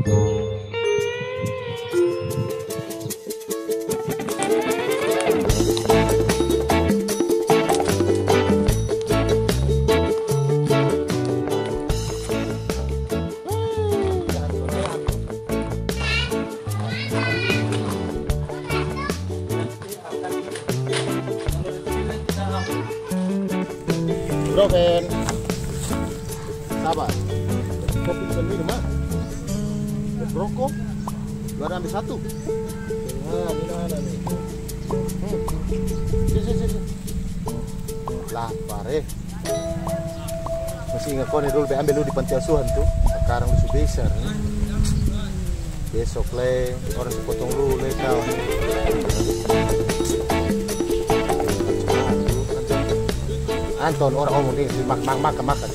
Bro, Fen. Sabar. Kopi bisa minum, ah. Rokok. Baru ambil satu. Nah, ini mana nih? Sini. Lapar, Masih ingat kau nih dulu ambil lu di panti asuhan tuh. Sekarang lu sudah besar, nih. Besok le orang sepotong lu le kau. Anton orang ngomong nih, makan.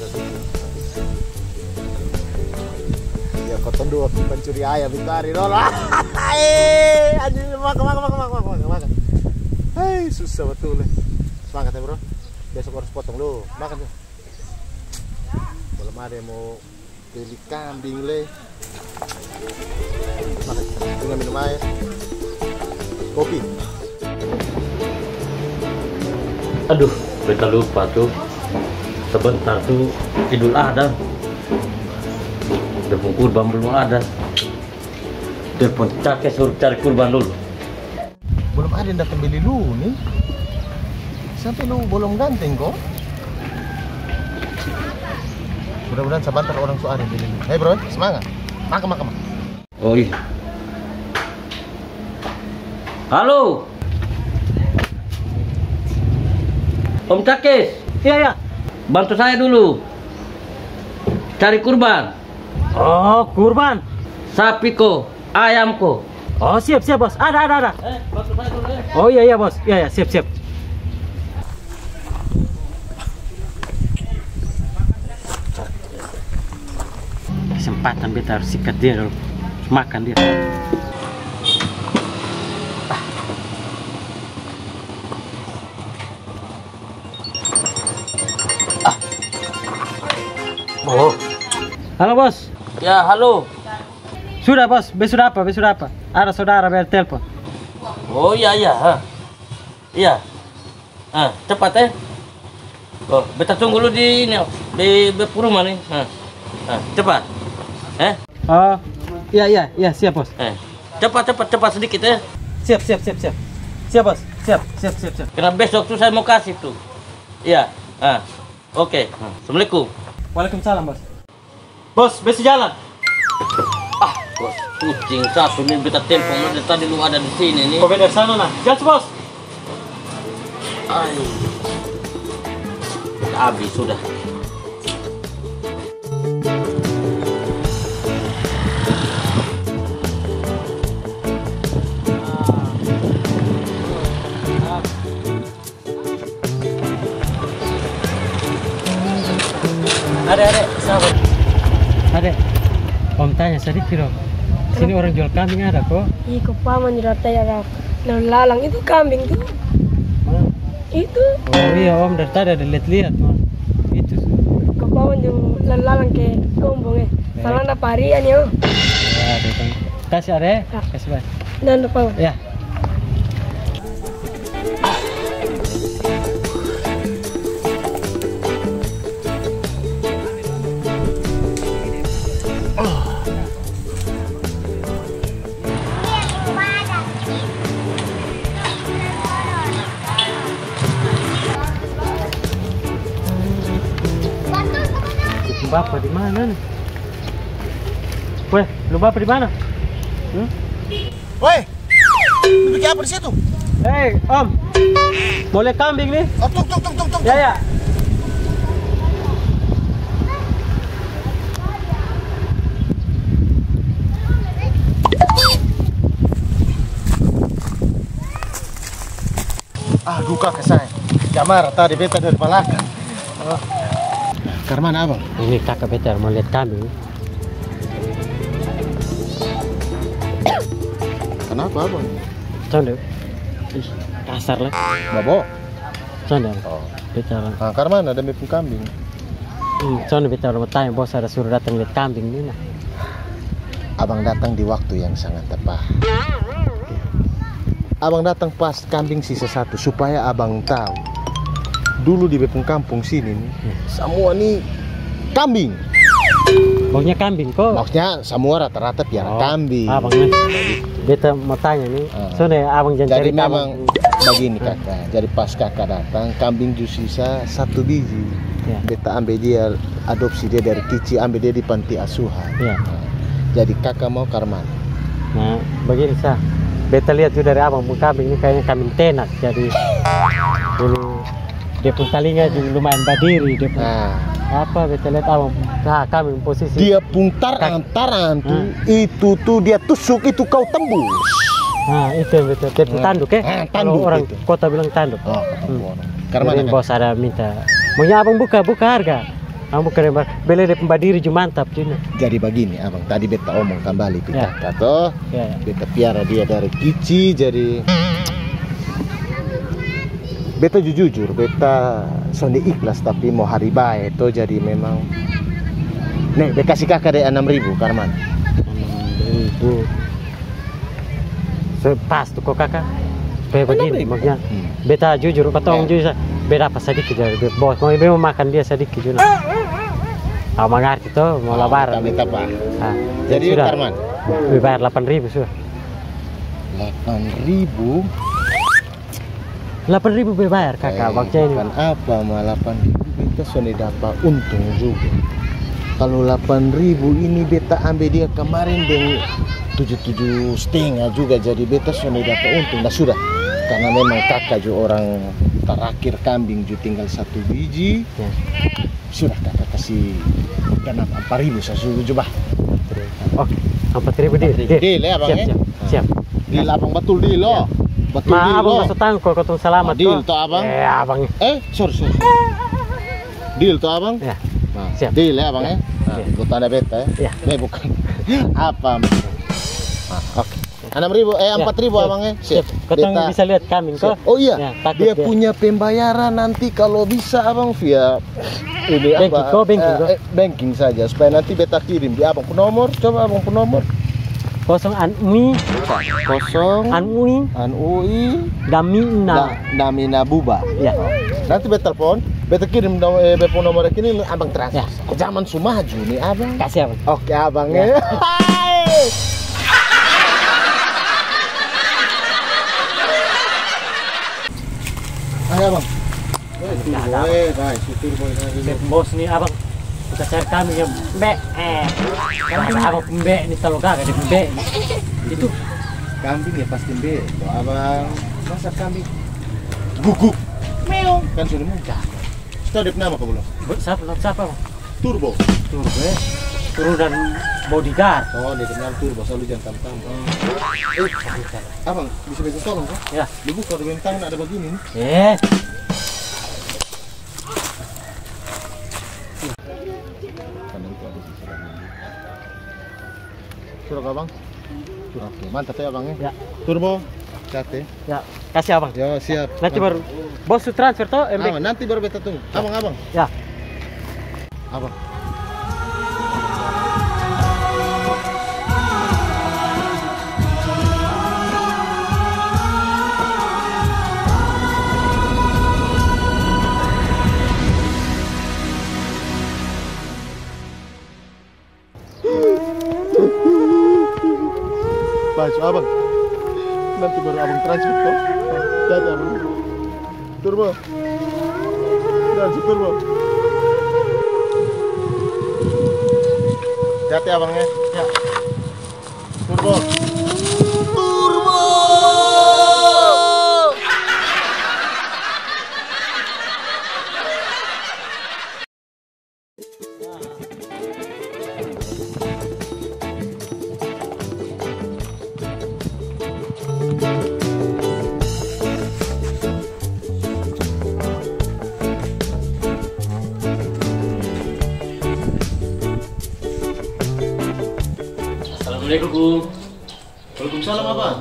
Ya kotor dua pencuri ayam itu hari dulu. Anjir makan. Hei, susah betul. Semangat ya, Bro. Besok harus potong lu. Makan tuh. Belum ada yang mau beli kambing le. Makan. Tinggal minum air. Kopi. Aduh, mereka lupa tuh. Sebentar tuh Idul Adha. Tepung kurban belum ada. Telepon kakek suruh cari kurban dulu. Belum ada yang datang beli lu nih. Sampai lu belum ganteng kok. Mudah-mudahan sebentar orang suara yang beli lu. Hei bro, semangat. Makan. Oh iya. Halo. Om Cakes. Iya. Bantu saya dulu. Cari kurban. Oh, kurban. Sapi ko, ayam ko. Oh, siap bos. Ada. Bantu saya dulu. Oh iya bos. Iya, siap. Kesempatan beta harus sikat dia dulu. Makan dia. Oh. Halo bos. Ya, halo. Sudah bos. Sudah apa? Ada saudara bertelepon. Oh iya. Iya. Cepat ya. Oh, beta tunggu lu di ini, di rumah nih. Cepat. Oh, iya, siap bos. Cepat sedikit ya. Siap. Siap bos. Siap. Karena besok tuh saya mau kasih tuh. Iya. Oke. Assalamualaikum. Waalaikumsalam bos. Bos, besok jalan. Bos, kucing satu nih beta telepon dari tadi lu ada di sini nih. Kau dari sana nah. Gas bos. Habis sudah. Adek, sahabat. Adek, om tanya sedikit dong. Sini orang jual kambing ada kok? Ih, kok paman dirata ya lalang itu kambing tuh. Mana? Itu. Oh iya om, dari tadi ada lihat mah. Itu. Kok paman yang lalang ke gombong Salah ada parian ya. Ya, ada kan. Kasih adek. Ya. Kasih baik. Dan lupa. Ya. Bapak di mana nih? Weh, lu bapak di mana? Woi, lu bikin apa di situ? Hei, om, boleh kambing nih? Oh, tung. Ya. Aduh kakak saya, jamar tadi beta dari Malaka. Karena mana abang? Ini kakak beta mau lihat kambing. Kenapa abang? Conde, ih kasar lah. Babo. Conde, beta lah. Karena mana ada mepung kambing? Conde beta mau tanya bos ada suruh datang lihat kambing ini nah. Abang datang di waktu yang sangat tepat. Abang datang pas kambing sisa satu supaya abang tahu. Dulu di Bepung kampung sini nih, semua nih kambing. Maunya kambing kok. Maksudnya semua rata-rata piara kambing. Abang beta mau tanya nih. Soalnya abang jangan Jadi cerita, memang abang. begini kakak. Jadi pas kakak datang, kambing justru sisa 1 biji. Ya. Beta ambil dia, adopsi dia dari kecil, ambil dia di panti asuhan. Ya. Jadi kakak mau karman. Nah, begini sah. Beta lihat juga dari abang pun kambing ini kayaknya kambing tenak. Jadi ini dia pun talinga juga lumayan badiri. Dia pun, apa beta lihat abang kambing posisi. Dia pun tarangan tuh, itu tuh dia tusuk itu kau tembus. Nah itu yang betul. Dia pun tanduk ya. Tanduk Kalau orang itu. kota bilang tanduk. Oh, karman Jadi bos ada minta. Maunya abang buka harga. Abang buka rembar. Beli dia pembadiri juga mantap cina. Jadi begini abang, tadi beta omong kembali ke Ya. kakak toh. Ya. Beta piara dia dari kecil, jadi beta jujur, beta sondi ikhlas tapi mau hari baik toh, jadi memang. Nih, beta kasih kakak deh 6.000 karman. 6.000. Pas tuh kok kakak. Supaya begini maksudnya. Beta jujur, patong jujur. Beda apa sedikit jadi bos. Mau ibu makan dia sedikit juga. Tahu mengerti tuh mau lebaran. Beta apa? Jadi Jadi karman. Bayar 8.000 sudah. 8.000. 8.000 bayar kakak baknya ini. Kan apa mah 8.000 beta sondi dapat untung juga. Kalau 8.000 ini beta ambil dia kemarin dengan 7,5 juga, jadi beta sondi dapat untung. Nah sudah, karena memang kakak juga orang terakhir kambing juga tinggal 1 biji. Ya. Sudah kakak kasih dana 4.000 sesuatu coba. Oke, 4.000 Deal ya abang ya. Siap. Deal abang betul deal loh. Betul deal Abang loh. masuk tangko kau selamat Deal kok. toh abang. Abang. Sorry. Deal toh abang. Ya. Nah, Siap. deal ya abang ya. Nah, Siap. buat tanda beta ya. Ya. Ini bukan apa. Oke. 6.000 4.000 abang ya. Siap. Kau bisa lihat kambing kok. Oh iya. Ya, takut dia punya pembayaran nanti kalau bisa abang via ini Banking apa? kok, banking kok. Banking saja supaya nanti beta kirim di abang pun nomor. Coba abang pun nomor. 0 anui 0 anui damina. Damina Buba. Ya. Nanti beta telepon, beta kirim beta nomor ini abang transfer. Zaman sumaju nih abang. Kasih abang. Oke abang ya. Ayo abang. Bos nih abang. Kita cari kambing yang mbek. Kambing abang pembek ini terlalu gagah di pembek. Itu Kambing ya pasti be. Tuh abang masak kambing. Guguk. Meong. Kan sudah muncul. Sudah ada nama kau belum? siapa bang? Turbo. Turun dan bodyguard. Oh, dia kenal turbo, selalu jangan tam-tam. Abang, bisa tolong kok? Ya. Lu buka di bentang ada begini nih. Sudah abang? Sudah. Oke, mantap ya abang ya. Turbo. Cate. Ya, kasih abang. Ya, siap. Nanti baru bos transfer toh, Abang, nanti baru beta tunggu. Abang. Ya. Abang. Baju abang. Nanti baru abang transfer toh. Jadi abang. Turbo. Transfer turbo. Hati abangnya. Ya. Turbo. Assalamualaikum. Waalaikumsalam abang.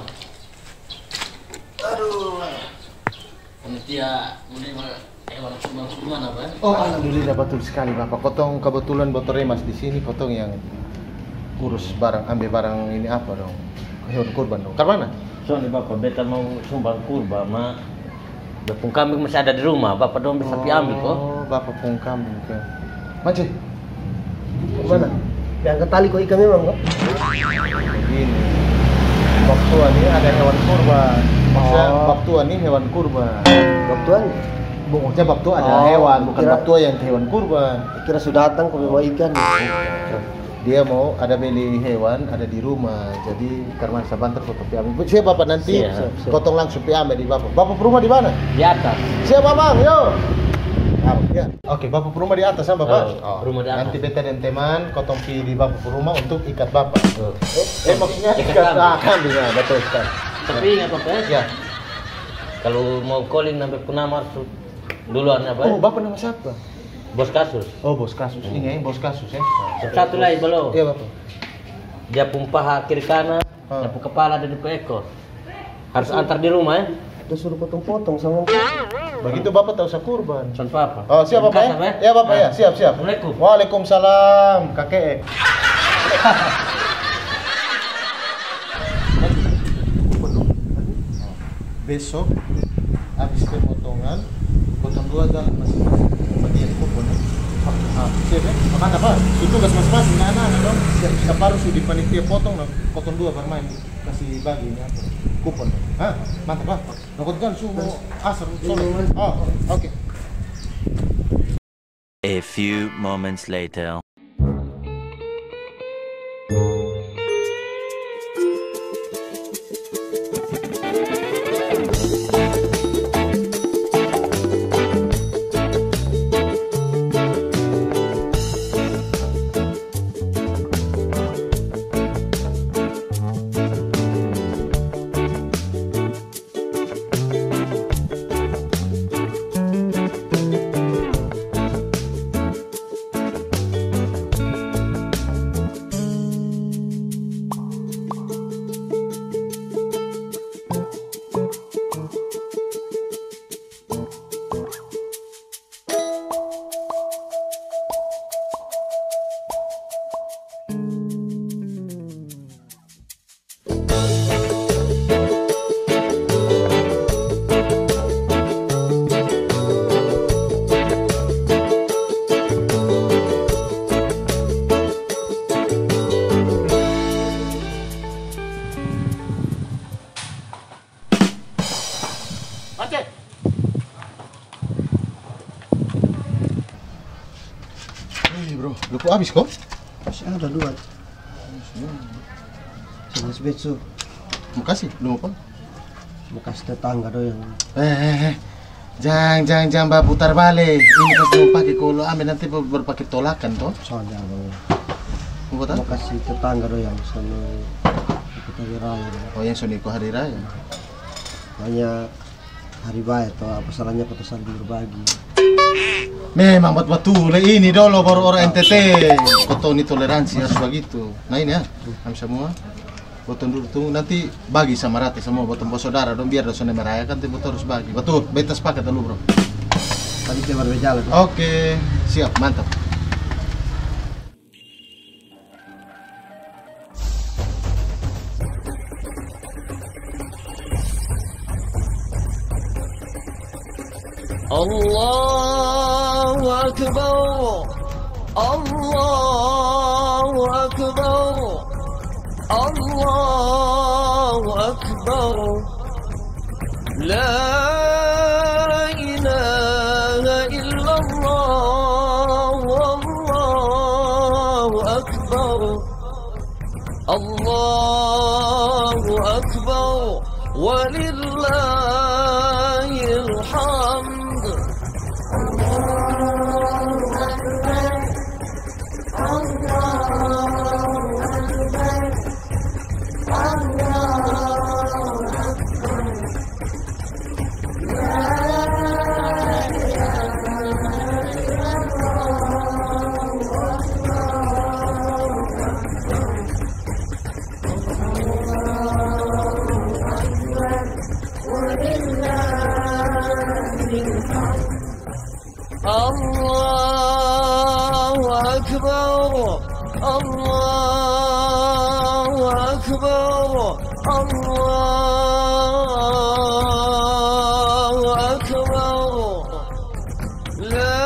Aduh. Panitia hewan sumbang-sumbangan apa? Oh alhamdulillah betul sekali bapak. Kotong kebetulan Botor Remas di sini kotong yang urus barang, ambil barang ini apa dong? Hewan kurban dong. Karena mana? Soalnya bapak beta mau sumbang kurban, mak. Bepung kambing masih ada di rumah, bapak dong bisa ambil kok. Oh, bapak pung kambing. Mace, mana? Yang tali kok ikan memang kok? Begini. Bab tua ini ada hewan kurban. Maksudnya bab tua ini hewan kurban. Bab tuan? Maksudnya bab tua ada hewan, bukan bab tua yang hewan kurban. Kira sudah datang kok memang ikan. Dia mau ada beli hewan ada di rumah, jadi karena sabantar foto ambil. Siapa bapak nanti potong langsung ambil di bapak. Bapak rumah di mana? Di atas. Siapa bang? Yo. Ya. Oke, bapak rumah di atas sama bapak. Rumah di atas. Nanti beta dan teman potong di bapak rumah untuk ikat bapak. Maksudnya Ikat kambing ya, betul sekali. Tapi ingat bapak Ya. kalau mau calling sampai penamar duluan apa? Oh, bapak nama siapa? Bos kasus. Oh, bos kasus. Ini bos kasus ya. Satu lagi belum. Iya, bapak. Dia pun paha kiri kanan, dia pun kepala dan ekor. Harus antar di rumah ya. Udah suruh potong-potong sama. Begitu bapak tahu usah kurban. Son papa. Oh, siap bapak ya? Ya bapak ya, siap. Assalamualaikum. Waalaikumsalam, kakek. Besok habis pemotongan, potong dua dan masih bagian kupon ya. Siap ya? Makan apa? Tugas masing-masing anak-anak dong. Siap, separuh sudah panitia potong, potong dua bermain kasih bagi ini apa? Kupon. Hah? Mantap pak. Nakut kan sumo asar solo. Oh, oke. A few moments later. Bro, lupa habis kok? Masih ada dua. Sama sebetsu. Makasih, lu apa? Bekas tetangga doang. Jangan mbak putar balik. Ini pasti mau pakai kalau ambil nanti berpakai tolakan toh. Soalnya abang. Mau tahu? Makasih tetangga doang sama ikut hari raya. Oh yang soniko hari raya. Banyak hari baik atau apa salahnya foto saling berbagi. Memang betul ini dulu baru orang NTT. Foto ini toleransi harus begitu. Nah ini ya, kami semua potong dulu tunggu nanti bagi sama rata semua potong bos saudara dong biar dosa merayakan tapi harus bagi. Betul, beta sepakat dulu bro. Tadi kita baru jalan. Oke, siap mantap. Allahu Akbar, Allahu Akbar, Allahu Akbar, La ilaha illallah, Allahu Akbar, Allahu Akbar, walillahil hamd. أكبر الله أكبر لا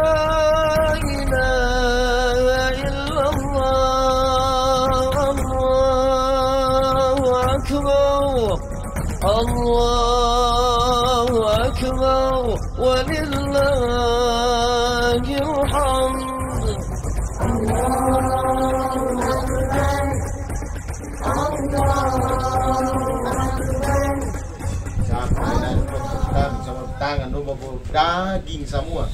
إله إلا الله الله أكبر الله أكبر ولله الحمد Sama tangan lu bawa daging semua.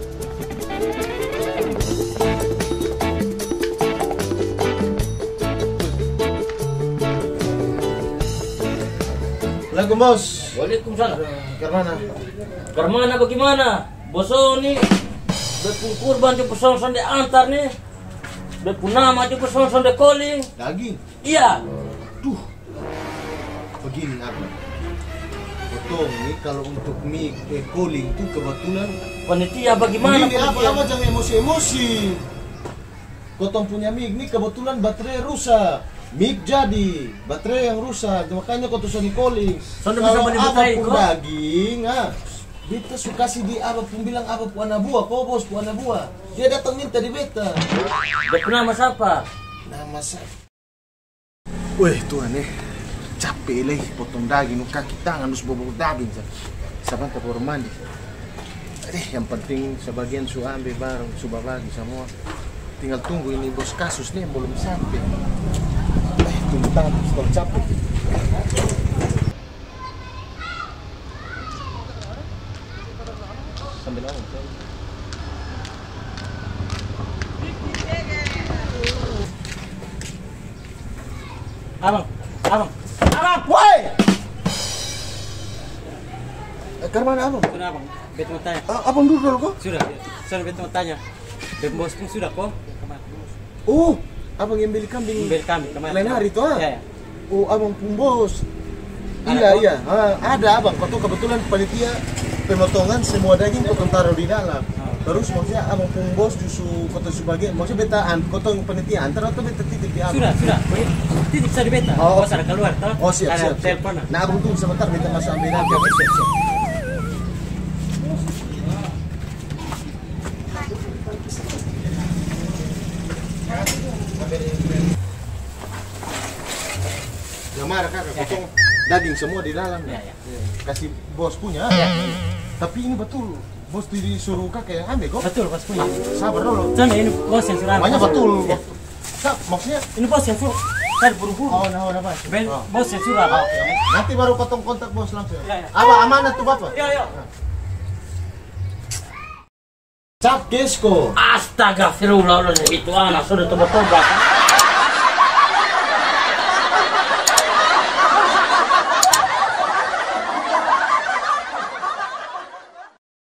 Assalamualaikum bos. Waalaikumsalam. Karmana? Karmana bagaimana? Boso nih, bepun kurban juga peson-son de antar nih, bepun nama juga peson-son de calling. Daging. Iya. Duh. Begini apa? Potong nih kalau untuk mie calling itu kebetulan. Panitia bagaimana? Ini apa jangan emosi-emosi. Potong punya mie ini kebetulan baterai rusak. Mic jadi, baterai yang rusak, makanya kau tuh Sony calling. Soalnya bisa beli baterai apapun kok. daging, beta suka sih di apapun bilang apa puana buah, kau bos puana buah. Dia datang minta di beta. Bepun nama siapa? Nama saya. Weh Tuhan capek lagi potong daging, kaki tangan harus bobok daging. Saban ke kamar mandi. Yang penting sebagian su ambil bareng, su bagi semua. Tinggal tunggu ini bos kasus nih yang belum sampai. Tunggu tangan kalau capek. Sambil ngomong. Abang. Woi! Karmana abang? Sudah abang, beta mau tanya. Abang dulu kok? Sudah beta mau tanya. Beta bos pun sudah kok. Oh, abang yang beli kambing. Beli kambing kemarin. Lain hari itu Iya. Oh, abang pun bos. Ada, Iya. Ada abang. Kau tuh kebetulan panitia pemotongan semua daging kau taruh di dalam. Terus maksudnya abang pun bos justru kau sebagai maksudnya beta kau tuh panitia antar atau beta titip di abang. Sudah. Titik saya di beta. Oh. Bos ada keluar toh. Oh siap. Ada telepon. Nah abang tunggu sebentar beta masuk ambil nanti. Oke, siap. Marah kakak, potong daging semua di dalam. Ya. Kasih bos punya. Tapi ini betul, bos disuruh kakak yang ambil kok. Betul bos punya. Sabar dulu. Sana ini bos yang sudah. Namanya betul. Ya. Maksudnya? Ini bos yang sudah. Saya buru-buru. Oh, nah, Pak. Bos yang sudah. Nanti baru potong kontak bos langsung. Ya. Apa amanah tuh bapak? Ya. Cap kesko. Astagfirullahaladzim, itu anak sudah tobat-tobat.